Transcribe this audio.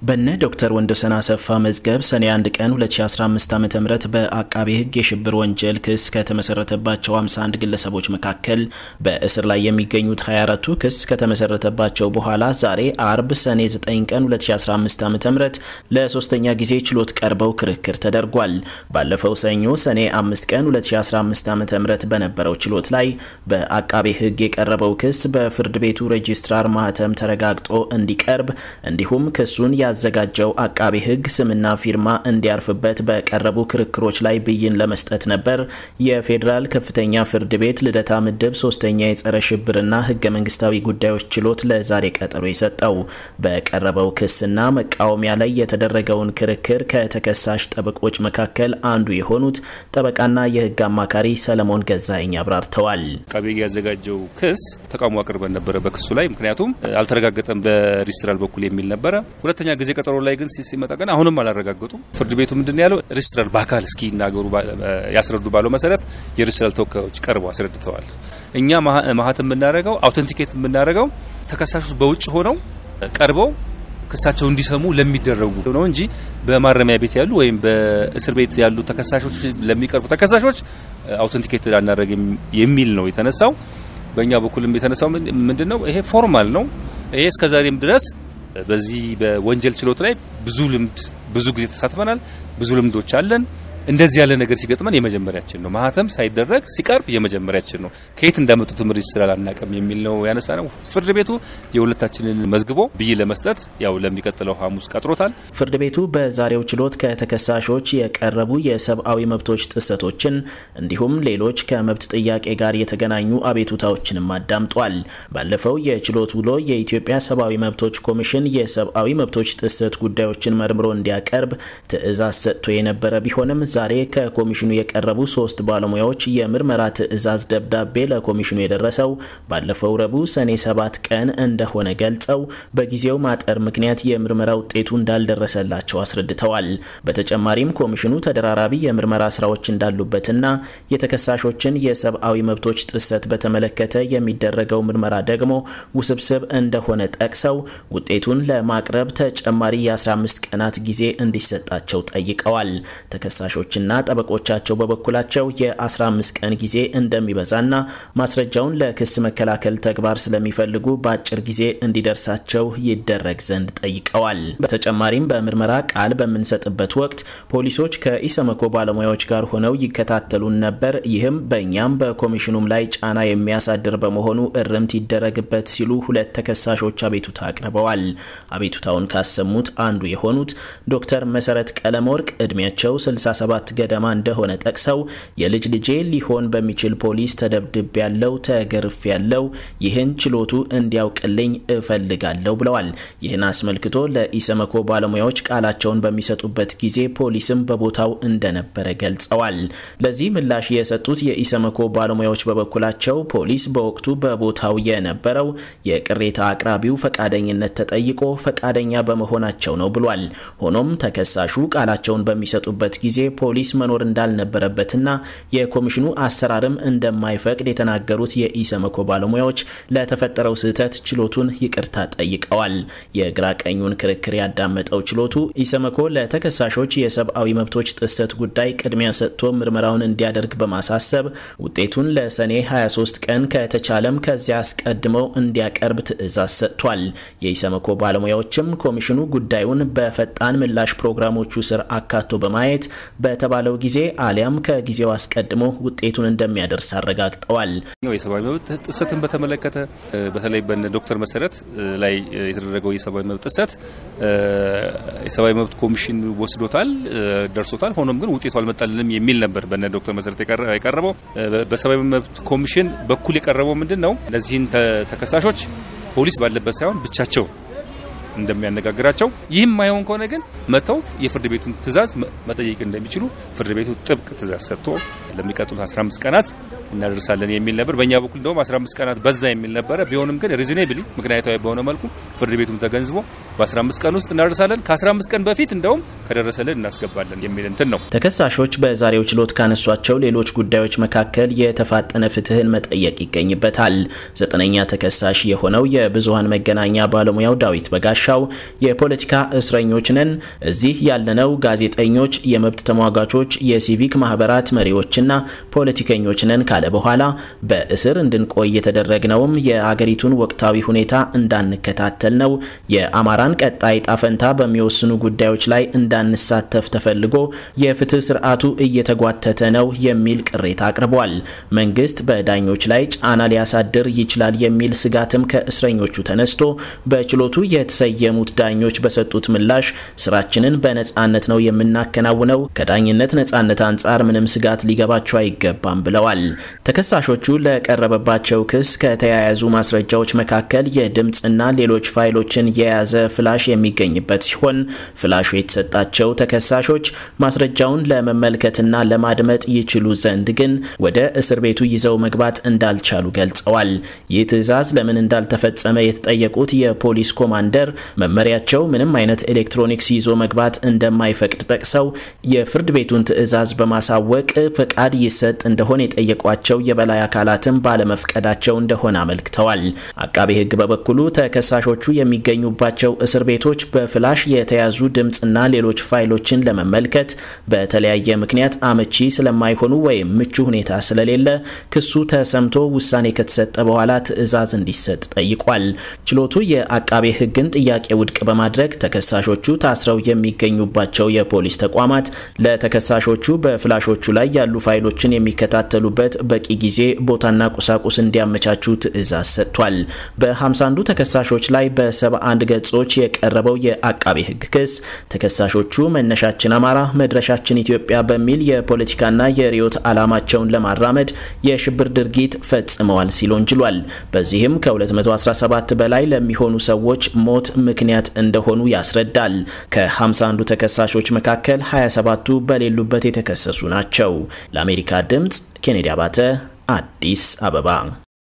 በነ ዶክተር ወንደሰን አሰፋ መዝገብ ሰኔ 1 ቀን 2015 ዓ.ም በአቃቤ ሕግ የሽብር ወንጀል ክስ ከተመሰረተባቸው 51 ግለሰቦች መካከል በእስር ላይ የሚገኙት 24ቱ ክስ ከተመሰረተባቸው በኋላ ዛሬ አርብ ሰኔ 9 ቀን 2015 ዓ.ም ለሶስተኛ ጊዜ ችሎት ቀርበው ክርክር ተደርጓል። ባለፈው ሰኞ ሰኔ 5 ቀን 2015 ዓ.ም በነበረው ችሎት ላይ በአቃቤ ሕግ የቀረበው ክስ በፍርድ ቤቱ ሬጅስትራር ማህተም ተረጋግጦ እንዲቀርብ እንዲሁም ክሱን ያዘጋጀው አቃቤ ሕግ ስምና ፊርማ እንዲያርፍበት በቀረቡ ክርክሮች ላይ ብይን ለመስጠት ነበር የፌደራል ከፍተኛ ፍርድ ቤት ልደታ ምድብ 3ኛ የጸረ ሽብርና ህገ መንግስታዊ ጉዳዮች ችሎት ለዛሬ ቀጠሮ የሰጠው። በቀረበው ክስና መቃወሚያ ላይ የተደረገውን ክርክር ከተከሳሽ ጠበቆች መካከል አንዱ የሆኑት ጠበቃና የህግ አማካሪ ሰለሞን ገዛኸኝ አብራርተዋል። አቃቤ ሕግ ያዘጋጀው ክስ ተቃውሞ አቅርበን ነበር በክሱ ላይ ምክንያቱም አልተረጋገጠም በሬጅስትራል በኩል የሚል ነበር። ሁለተኛ ጊዜ ቀጠሮ ላይ ግን ሲመጣ ግን አሁንም አላረጋገጡም። ፍርድ ቤቱ ምንድነው ያለው? ሬጅስትራል በአካል እስኪ ይናገሩ ያስረዱ ባለው መሰረት የሬጅስትራል ተወካዮች ቀርበው አስረድተዋል። እኛ ማህተም የምናደርገው አውተንቲኬት የምናደርገው ተከሳሾች በውጭ ሆነው ቀርበው ክሳቸው እንዲሰሙ ለሚደረጉ ነው እንጂ በማረሚያ ቤት ያሉ ወይም በእስር ቤት ያሉ ተከሳሾች ለሚቀርቡ ተከሳሾች አውተንቲኬት አናደርግ የሚል ነው የተነሳው። በእኛ በኩልም የተነሳው ምንድነው ይሄ ፎርማል ነው። ይሄ እስከዛሬም ድረስ በዚህ በወንጀል ችሎት ላይ ብዙ ጊዜ ተሳትፈናል። ብዙ ልምዶች አለን። እንደዚህ ያለ ነገር ሲገጥመን የመጀመሪያችን ነው። ማህተም ሳይደረግ ሲቀርብ የመጀመሪያችን ነው። ከየት እንዳመጡት ሬጅስትራል አናቀም የሚል ነው ያነሳነው። ፍርድ ቤቱ የሁለታችንን መዝግቦ ብይን ለመስጠት ያው ለሚቀጥለው ሐሙስ ቀጥሮታል። ፍርድ ቤቱ በዛሬው ችሎት ከተከሳሾች የቀረቡ የሰብአዊ መብቶች ጥሰቶችን እንዲሁም ሌሎች ከመብት ጥያቄ ጋር የተገናኙ አቤቱታዎችንም አዳምጧል። ባለፈው የችሎት ውሎ የኢትዮጵያ ሰብአዊ መብቶች ኮሚሽን የሰብአዊ መብቶች ጥሰት ጉዳዮችን መርምሮ እንዲያቀርብ ትዕዛዝ ሰጥቶ የነበረ ቢሆንም ዛሬ ከኮሚሽኑ የቀረቡ 3 ባለሙያዎች የምርመራ ትዕዛዝ ደብዳቤ ለኮሚሽኑ የደረሰው ባለፈው ረቡዕ ሰኔ 7 ቀን እንደሆነ ገልጸው በጊዜው ማጠር ምክንያት የምርመራ ውጤቱ እንዳልደረሰላቸው አስረድተዋል። በተጨማሪም ኮሚሽኑ ተደራራቢ የምርመራ ስራዎች እንዳሉበትና የተከሳሾችን የሰብአዊ መብቶች ጥሰት በተመለከተ የሚደረገው ምርመራ ደግሞ ውስብስብ እንደሆነ ጠቅሰው ውጤቱን ለማቅረብ ተጨማሪ የ15 ቀናት ጊዜ እንዲሰጣቸው ጠይቀዋል። ተከሳሾችና ጠበቆቻቸው በበኩላቸው የ15 ቀን ጊዜ እንደሚበዛና ማስረጃውን ለክስ መከላከል ተግባር ስለሚፈልጉ በአጭር ጊዜ እንዲደርሳቸው ይደረግ ዘንድ ጠይቀዋል። በተጨማሪም በምርመራ ቃል በምንሰጥበት ወቅት ፖሊሶች ከኢሰመኮ ባለሙያዎች ጋር ሆነው ይከታተሉን ነበር። ይህም በእኛም በኮሚሽኑም ላይ ጫና የሚያሳድር በመሆኑ እርምት ይደረግበት ሲሉ 2 ተከሳሾች አቤቱታ አቅርበዋል። አቤቱታውን ካሰሙት አንዱ የሆኑት ዶክተር መሰረት ቀለመወርቅ እድሜያቸው 67 ገደማ እንደሆነ ጠቅሰው የልጅ ልጄ ሊሆን በሚችል ፖሊስ ተደብድብ ያለው ተገርፍ ያለው ይህን ችሎቱ እንዲያውቅልኝ እፈልጋለሁ ብለዋል። ይህን አስመልክቶ ለኢሰመኮ ባለሙያዎች ቃላቸውን በሚሰጡበት ጊዜ ፖሊስም በቦታው እንደነበረ ገልጸዋል። ለዚህ ምላሽ የሰጡት የኢሰመኮ ባለሙያዎች በበኩላቸው ፖሊስ በወቅቱ በቦታው የነበረው የቅሬታ አቅራቢው ፈቃደኝነት ተጠይቆ ፈቃደኛ በመሆናቸው ነው ብሏል። ሆኖም ተከሳሹ ቃላቸውን በሚሰጡበት ጊዜ ፖሊስ መኖር እንዳልነበረበትና የኮሚሽኑ አሰራርም እንደማይፈቅድ የተናገሩት የኢሰመኮ ባለሙያዎች ለተፈጠረው ስህተት ችሎቱን ይቅርታ ጠይቀዋል። የግራ ቀኙን ክርክር ያዳመጠው ችሎቱ ኢሰመኮ ለተከሳሾች የሰብአዊ መብቶች ጥሰት ጉዳይ ቅድሚያ ሰጥቶ ምርመራውን እንዲያደርግ በማሳሰብ ውጤቱን ለሰኔ 23 ቀን ከተቻለም ከዚያ አስቀድመው እንዲያቀርብ ትዕዛዝ ሰጥቷል። የኢሰመኮ ባለሙያዎችም ኮሚሽኑ ጉዳዩን በፈጣን ምላሽ ፕሮግራሞቹ ስር አካቶ በማየት በተባለው ጊዜ አሊያም ከጊዜው አስቀድሞ ውጤቱን እንደሚያደርስ አረጋግጠዋል። የሰብአዊ መብት ጥሰትን በተመለከተ በተለይ በዶክተር መሰረት ላይ የተደረገው የሰብአዊ መብት ጥሰት የሰብአዊ መብት ኮሚሽን ወስዶታል ደርሶታል። ሆኖም ግን ውጤቱ አልመጣልንም የሚል ነበር በዶክተር መሰረት የቀረበው። በሰብአዊ መብት ኮሚሽን በኩል የቀረበው ምንድነው እነዚህን ተከሳሾች ፖሊስ ባለበት ሳይሆን ብቻቸው እንደሚያነጋግራቸው ይህም ማይሆን ከሆነ ግን መተው የፍርድ ቤቱን ትዕዛዝ መጠየቅ እንደሚችሉ ፍርድ ቤቱ ጥብቅ ትዕዛዝ ሰጥቶ ለሚቀጥሉት 15 ቀናት እናደርሳለን የሚል ነበር። በእኛ በኩል ደግሞ 15 ቀናት በዛ የሚል ነበር። ቢሆንም ግን ሪዝኔብሊ ምክንያታዊ በሆነ መልኩ ፍርድ ቤቱም ተገንዝቦ በ15 ቀን ውስጥ እናደርሳለን ከ15 ቀን በፊት እንደውም ከደረሰልን እናስገባለን የሚል እንትን ነው። ተከሳሾች በዛሬው ችሎት ካነሷቸው ሌሎች ጉዳዮች መካከል የተፋጠነ ፍትህን መጠየቅ ይገኝበታል። 9ኛ ተከሳሽ የሆነው የብዙሃን መገናኛ ባለሙያው ዳዊት በጋሻው የፖለቲካ እስረኞች ነን፣ እዚህ ያለነው ጋዜጠኞች፣ የመብት ተሟጋቾች፣ የሲቪክ ማህበራት መሪዎችና ፖለቲከኞች ነን ካለ በኋላ በእስር እንድንቆይ የተደረግነውም የአገሪቱን ወቅታዊ ሁኔታ እንዳንከታተል ነው፣ የአማራን ቀጣይ ጣፈንታ በሚወስኑ ጉዳዮች ላይ እንዳንሳተፍ ተፈልጎ የፍትህ ስርዓቱ እየተጓተተ ነው የሚል ቅሬታ አቅርቧል። መንግስት በዳኞች ላይ ጫና ሊያሳድር ይችላል የሚል ስጋትም ከእስረኞቹ ተነስቶ በችሎቱ የተሰየሙት ዳኞች በሰጡት ምላሽ ስራችንን በነጻነት ነው የምናከናውነው፣ ከዳኝነት ነጻነት አንጻር ምንም ስጋት ሊገባቸው አይገባም ብለዋል። ተከሳሾቹ ለቀረበባቸው ክስ ከተያያዙ ማስረጃዎች መካከል የድምጽና ሌሎች ፋይሎችን የያዘ ፍላሽ የሚገኝበት ሲሆን ፍላሹ የተሰጣቸው ተከሳሾች ማስረጃውን ለመመልከትና ለማድመጥ ይችሉ ዘንድ ግን ወደ እስር ቤቱ ይዘው መግባት እንዳልቻሉ ገልጸዋል። ይህ ትዕዛዝ ለምን እንዳልተፈጸመ የተጠየቁት የፖሊስ ኮማንደር መመሪያቸው ምንም አይነት ኤሌክትሮኒክስ ይዞ መግባት እንደማይፈቅድ ጠቅሰው የፍርድ ቤቱን ትዕዛዝ በማሳወቅ ፈቃድ ይሰጥ እንደሆነ የጠየቋቸው የበላይ አካላትም ባለመፍቀዳቸው እንደሆነ አመልክተዋል። አቃቤ ሕግ በበኩሉ ተከሳሾቹ የሚገኙባቸው እስር ቤቶች በፍላሽ የተያዙ ድምጽና ሌሎች ፋይሎችን ለመመልከት በተለያየ ምክንያት አመቺ ስለማይሆኑ ወይም ምቹ ሁኔታ ስለሌለ ክሱ ተሰምቶ ውሳኔ ከተሰጠ በኋላ ትዕዛዝ እንዲሰጥ ጠይቋል። ችሎቱ የአቃቤ ሕግን ጥያቄ ውድቅ በማድረግ ተከሳሾቹ ታስረው የሚገኙባቸው የፖሊስ ተቋማት ለተከሳሾቹ በፍላሾቹ ላይ ያሉ ፋይሎችን የሚከታተሉበት በቂ ጊዜ፣ ቦታና ቁሳቁስ እንዲያመቻቹ ትዕዛዝ ሰጥቷል። በ51 ተከሳሾች ላይ በ71 ገጾች የቀረበው የአቃቤ ሕግ ክስ ተከሳሾቹ መነሻችን አማራ መድረሻችን ኢትዮጵያ በሚል የፖለቲካና የሪዮት ዓላማቸውን ለማራመድ የሽብር ድርጊት ፈጽመዋል ሲል ወንጅሏል። በዚህም ከ217 በላይ ለሚሆኑ ሰዎች ሞት ምክንያት እንደሆኑ ያስረዳል። ከ51 ተከሳሾች መካከል 27ቱ በሌሉበት የተከሰሱ ናቸው። ለአሜሪካ ድምጽ ኬኔዲ አባተ፣ አዲስ አበባ።